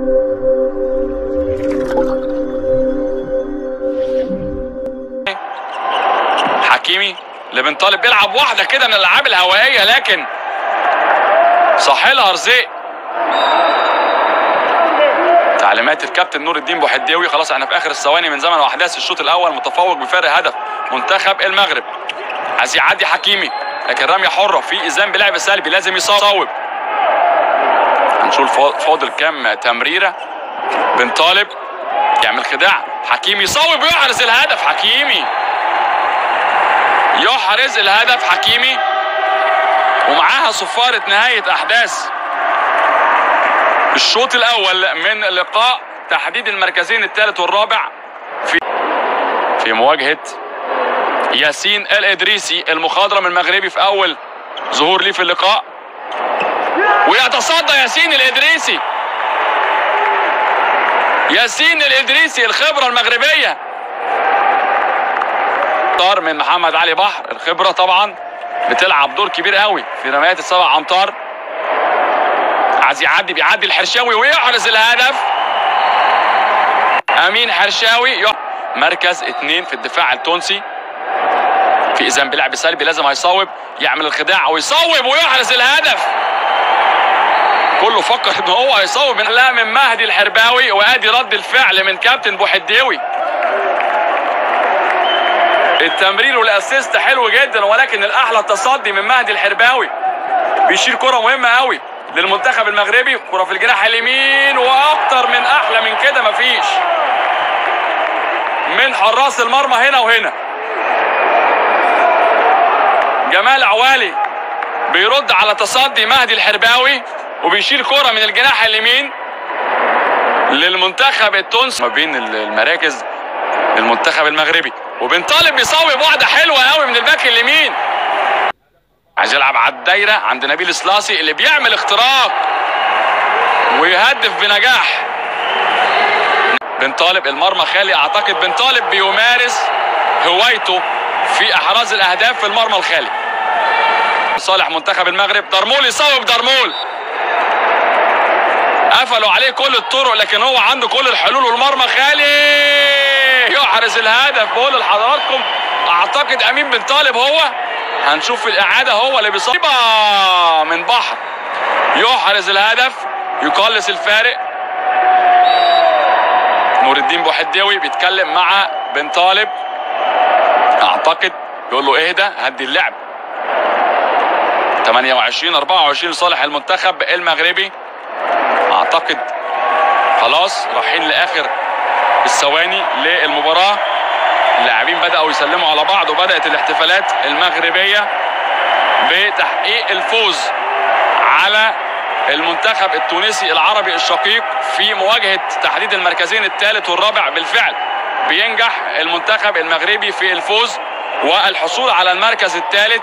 حكيمي لبن طالب بيلعب واحده كده من الالعاب الهوائيه، لكن صاحلها رزق. تعليمات الكابتن نور الدين بوحديوي. خلاص احنا في اخر الثواني من زمن واحداث الشوط الاول، متفوق بفارق هدف منتخب المغرب. عايز يعدي حكيمي لكن رميه حره في اذان بلعب سلبي، لازم يصوب. هنشوف فاضل كام تمريره. بن طالب يعمل خداع، حكيمي يصوب ويحرز الهدف. حكيمي يحرز الهدف، حكيمي، ومعاها صفاره نهايه احداث الشوط الاول من لقاء تحديد المركزين الثالث والرابع في مواجهه ياسين الادريسي المخضرم المغربي في اول ظهور ليه في اللقاء. ويتصدى ياسين الادريسي، ياسين الادريسي الخبره المغربيه. طار من محمد علي بحر، الخبره طبعا بتلعب دور كبير قوي في رميات السبع امتار. عايز يعدي، بيعدي الحرشاوي ويحرز الهدف. امين حرشاوي مركز 2 في الدفاع التونسي في اذان بلعب سلبي، لازم هيصوب، يعمل الخداع ويصوب ويحرز الهدف. كله فكر ان هو هيصوب من مهدي الحرباوي، وادي رد الفعل من كابتن بوحديوي. التمرير والاسيست حلو جدا، ولكن الاحلى التصدي من مهدي الحرباوي. بيشيل كره مهمه قوي للمنتخب المغربي، كره في الجناح اليمين، واكتر من احلى من كده مفيش من حراس المرمى هنا وهنا. جمال عوالي بيرد على تصدي مهدي الحرباوي، وبيشيل كره من الجناح اليمين للمنتخب التونسي ما بين المراكز المنتخب المغربي. وبن طالب بيصوب واحده حلوه قوي من الباك اليمين. عايز يلعب على الدايره عند نبيل سلاسي اللي بيعمل اختراق ويهدف بنجاح. بن طالب المرمى خالي، اعتقد بن طالب بيمارس هوايته في احراز الاهداف في المرمى الخالي. صالح منتخب المغرب، درمول يصوب، درمول قفلوا عليه كل الطرق لكن هو عنده كل الحلول، والمرمى خالي يحرز الهدف. بقول لحضراتكم اعتقد امين بن طالب هو، هنشوف في الاعاده هو اللي بيصوب من بحر يحرز الهدف، يقلص الفارق. نور الدين بوحديوي بيتكلم مع بن طالب، اعتقد بيقول له اهدى هدي اللعب. 28-24 لصالح المنتخب المغربي. اعتقد خلاص رايحين لاخر الثواني للمباراه. اللاعبين بداوا يسلموا على بعض، وبدات الاحتفالات المغربيه بتحقيق الفوز على المنتخب التونسي العربي الشقيق في مواجهه تحديد المركزين الثالث والرابع. بالفعل بينجح المنتخب المغربي في الفوز والحصول على المركز الثالث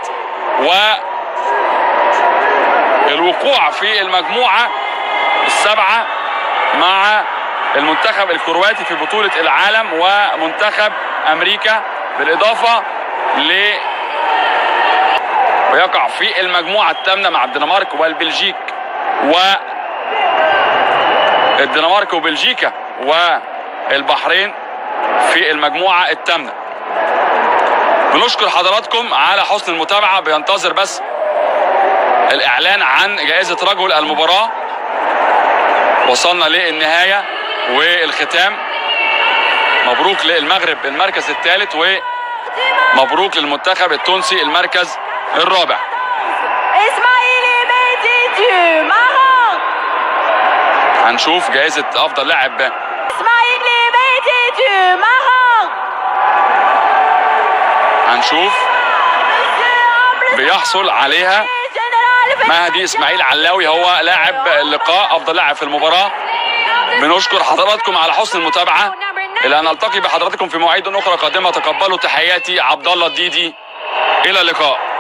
والوقوع في المجموعه السبعه مع المنتخب الكرواتي في بطوله العالم ومنتخب امريكا، بالاضافه ويقع في المجموعه الثامنه مع الدنمارك والبلجيك وبلجيكا والبحرين في المجموعه الثامنه. بنشكر حضراتكم على حسن المتابعه. بينتظر بس الاعلان عن جائزه رجل المباراه. وصلنا للنهايه والختام. مبروك للمغرب المركز الثالث، ومبروك للمنتخب التونسي المركز الرابع. اسماعيلي ميدي ماروك. هنشوف جائزة أفضل لاعب. اسماعيلي ميدي ماروك. هنشوف بيحصل عليها مهدي اسماعيل علاوي، هو لاعب اللقاء أفضل لاعب في المباراة. بنشكر حضراتكم على حسن المتابعة. إلى أن نلتقي بحضراتكم في مواعيد أخرى قادمة. تقبلوا تحياتي عبد الله الديدي، إلى اللقاء.